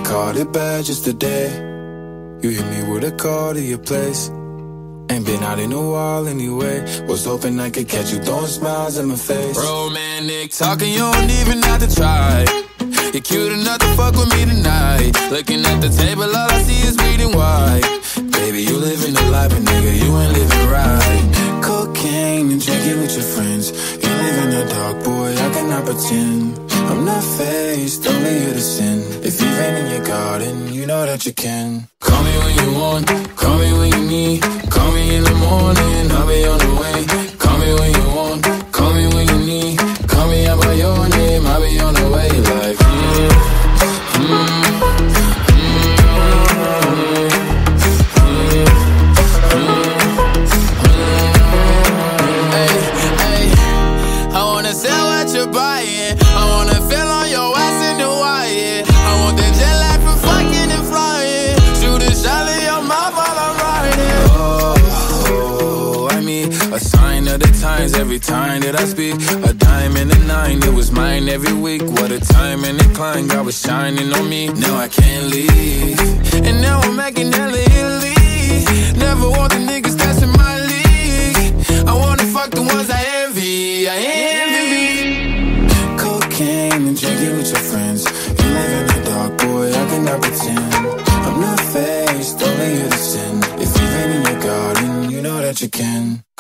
caught it bad just today. You hit me with a call to your place. Ain't been out in a while anyway. Was hoping I could catch you throwing smiles in my face. Romantic talking, you don't even have to try. You're cute enough to fuck with me tonight. Looking at the table, all I see is bleeding white. Baby, you living the life, but nigga, you ain't living right. Cocaine and drinking with your friends. You live in the dark, boy, I cannot pretend. I'm not faced, only here to sin. If you've been in your garden, you know that you can. Call me when you want, call me when you need. Call me in the morning, I'll be on the way. Call me when you want, call me when you need. Call me out by your name, I'll be on the way. Like, I wanna sell what you're buying. I wanna feel on your ass in Hawaii. I want that jet lag from fucking and flying. Shoot a shot in your mouth while I'm riding. Oh, I mean, a sign of the times every time that I speak. A dime and a nine, it was mine every week. What a time and a climb, God was shining on me. Now I can't leave, And now I'm making hella Italy. Never want the niggas that's in my league. I wanna fuck the ones I envy. I envy. cocaine and drinking with your friends. You live in the dark, boy, I cannot pretend. I'm not faced, only here to sin. If you've been in your garden, you know that you can.